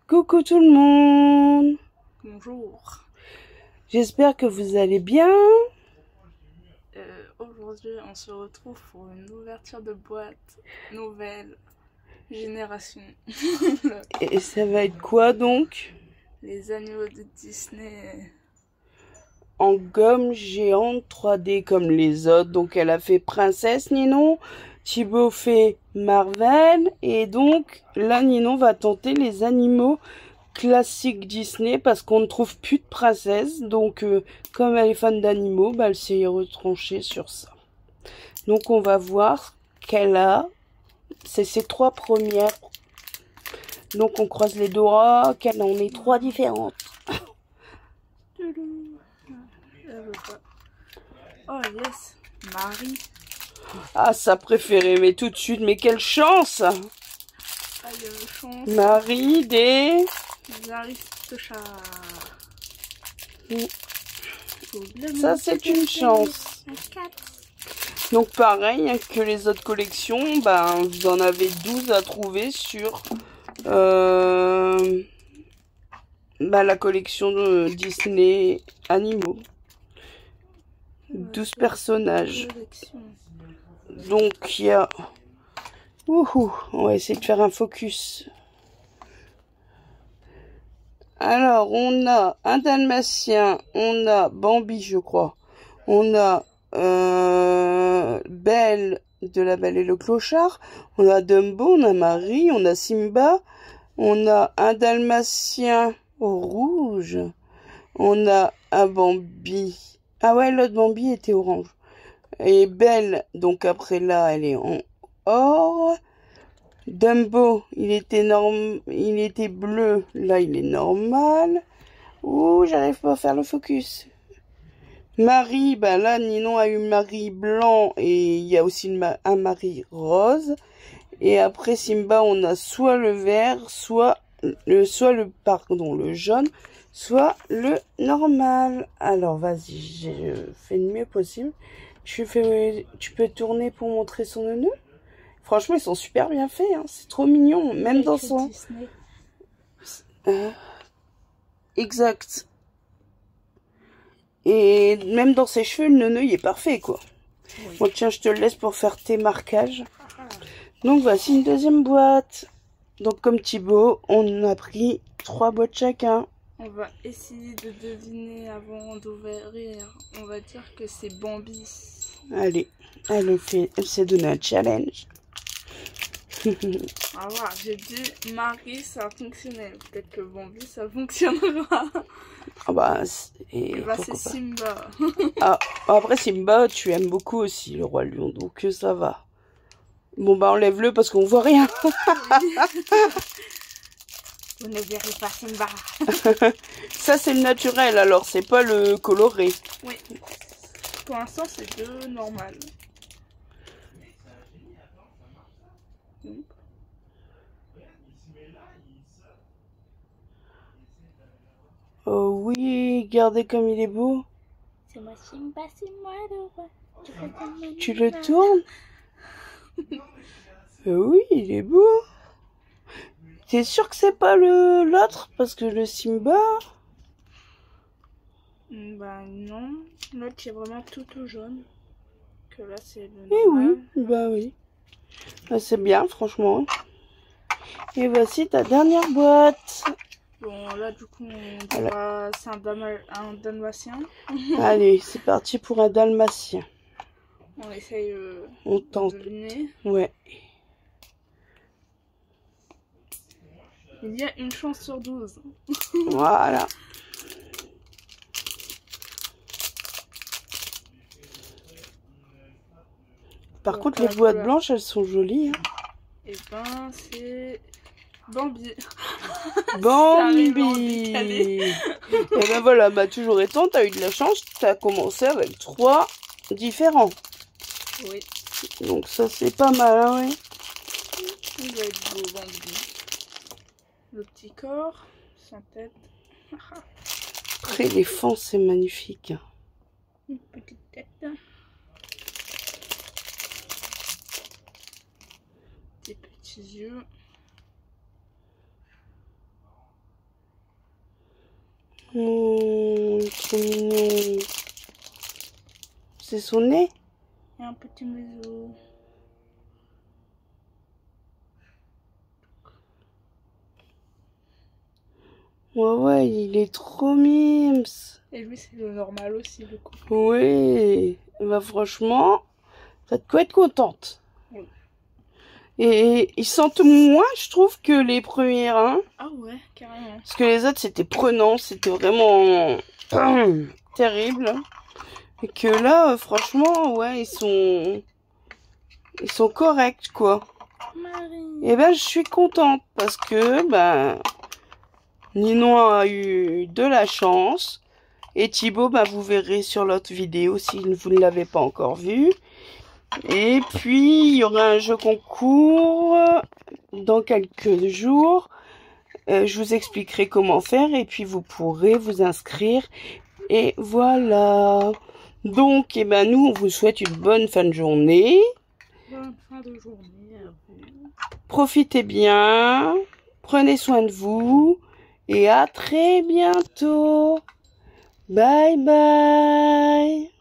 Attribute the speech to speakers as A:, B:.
A: Coucou tout le monde.
B: Bonjour.
A: J'espère que vous allez bien.
B: Aujourd'hui, on se retrouve pour une ouverture de boîte nouvelle génération.
A: Et ça va être quoi donc?
B: Les animaux de Disney.
A: En gomme géante 3D comme les autres. Donc elle a fait Princesse Ninon, Thibaut fait Marvel. Et donc là Ninon va tenter les animaux classiques Disney parce qu'on ne trouve plus de princesse. Donc comme elle est fan d'animaux, bah, elle s'est retranchée sur ça. Donc on va voir qu'elle a. C'est ses 3 premières. Donc on croise les doigts qu'elle en ait 3 différentes.
B: Oh yes, Marie.
A: Ah, sa préférée, mais tout de suite, mais quelle chance!
B: Ah, il y a une chance.
A: Marie des
B: Aristochats.
A: Ça, c'est une chance. Donc pareil que les autres collections, ben, vous en avez 12 à trouver sur la collection de Disney Animaux. 12 personnages. Donc il y a... Wouhou, on va essayer de faire un focus. Alors, on a un dalmatien, on a Bambi, je crois. On a Belle de La Belle et le Clochard. On a Dumbo, on a Marie, on a Simba. On a un dalmatien au rouge. On a un Bambi. Ah ouais, l'autre Bambi était orange. Et Belle, donc après là, elle est en or. Dumbo, il était bleu, là il est normal. Ouh, j'arrive pas à faire le focus. Marie, ben là Ninon a eu Marie blanc et il y a aussi un Marie rose. Et après Simba, on a soit le vert, soit le jaune, soit le normal. Alors vas-y, je fais le mieux possible. Tu peux tourner pour montrer son nœud. Franchement, ils sont super bien faits, hein. C'est trop mignon, même dans son... Exact. Et même dans ses cheveux, le nœud, il est parfait, quoi. Oui. Bon, tiens, je te le laisse pour faire tes marquages. Donc, voici une deuxième boîte. Donc, comme Thibaut, on a pris 3 boîtes chacun.
B: On va essayer de deviner avant d'ouvrir. On va dire que c'est Bambi.
A: Allez, elle s'est donné un challenge.
B: Ah voilà, j'ai dit Marie, ça a fonctionné. Peut-être que Bambi, ça fonctionnera.
A: Ah bah,
B: et bah c'est Simba.
A: Ah, après Simba, tu aimes beaucoup aussi le roi lion, donc ça va. Bon bah enlève-le parce qu'on voit rien.
B: Vous ne verrez pas Simba.
A: Ça c'est le naturel, alors c'est pas le coloré.
B: Oui. Pour l'instant c'est deux normales.
A: Oh oui, regardez comme il est beau.
B: C'est moi Simba, c'est moi le roi.
A: Tu le tournes? Oui, il est beau. T'es sûr que c'est pas l'autre? Parce que le Simba...
B: Bah non, l'autre c'est vraiment tout jaune. Que là c'est le
A: normal. Eh oui, bah oui. Bah, c'est bien franchement. Et voici ta dernière boîte.
B: Bon là du coup on dira c'est un dalmatien.
A: Allez, c'est parti pour un dalmatien.
B: On essaye
A: on tente.
B: de deviner.
A: Ouais.
B: Il y a une chance sur 12.
A: Voilà. Par contre, les boîtes blanches, elles sont jolies. Hein.
B: Et ben, c'est Bambi.
A: Bambi. Et ben voilà, bah toujours étant, t'as eu de la chance, t'as commencé avec 3 différents.
B: Oui.
A: Donc ça, c'est pas mal, hein, oui.
B: Il va être beau, Bambi. Le petit corps, sans tête.
A: Après, l'éléphant, c'est magnifique.
B: Une petite tête. Des petits yeux.
A: Oh, il est trop mignon. C'est son nez?
B: Et un petit museau.
A: Ouais, il est trop mimes.
B: Et lui, c'est le normal aussi, le coup.
A: Oui, bah franchement, ça te quoi être contente.
B: Oui.
A: Et ils sentent moins, je trouve, que les premiers, hein.
B: Ah ouais, carrément.
A: Parce que les autres, c'était prenant, c'était vraiment terrible. Et que là, franchement, ouais, ils sont corrects, quoi.
B: Marie.
A: Et ben, je suis contente parce que, ben, Ninon a eu de la chance. Et Thibaut, ben, vous verrez sur l'autre vidéo si vous ne l'avez pas encore vu. Et puis, il y aura un jeu concours dans quelques jours. Je vous expliquerai comment faire et puis vous pourrez vous inscrire. Et voilà. Donc, eh ben, nous, on vous souhaite une bonne fin de journée.
B: Bonne fin de journée à vous.
A: Profitez bien. Prenez soin de vous. Et à très bientôt. Bye bye.